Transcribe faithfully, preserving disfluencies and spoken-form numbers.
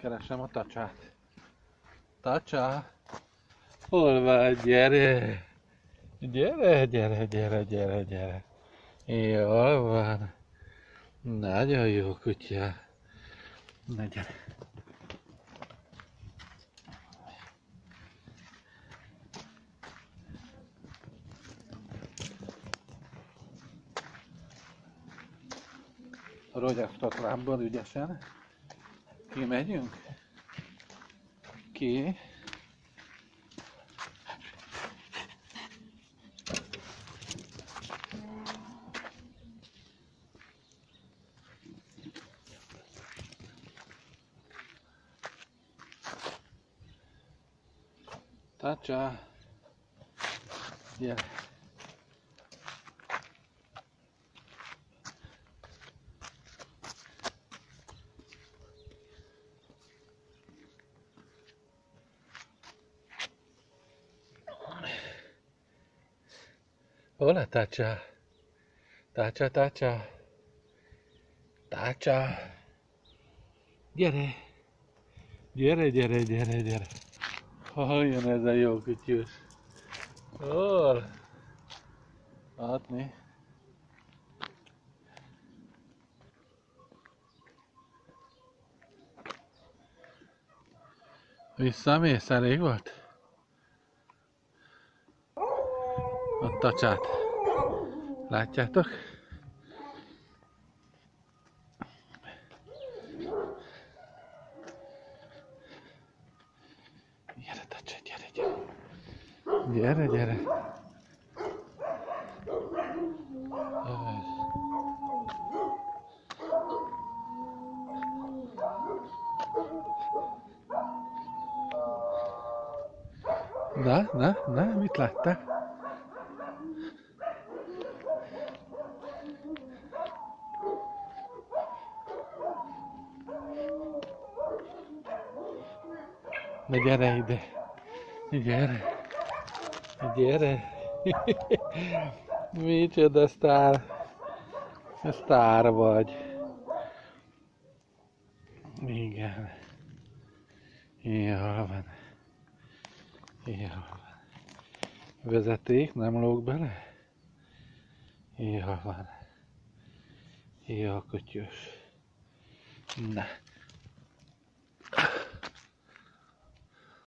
Keresem a tacsát. Tacsa! Hol vagy? Gyere! Gyere, gyere, gyere, gyere, gyere! Jól van. Nagyon jó kutya. Na gyere! Rogyasztott lábbal ügyesen. Kimegyünk? Ki? Tacsa! Gyere! Hola, Tacsa! Tacsa, Tacsa! Tacsa! Gyere! Gyere, gyere, gyere, gyere! Hol jön ez a jó kutyus? Hol? Adni? Visszamész? Elég volt? A tacsát. Látjátok? Gyere, Tacsa, gyere, gyere. Gyere, gyere. Na, na, na, mit láttál? Na gyere ide! Gyere! Gyere! Micsoda sztár! Sztár vagy! Igen. Jól van. Jól van. Vezeték, nem lóg bele? Jól van. Jó kutyus. Na.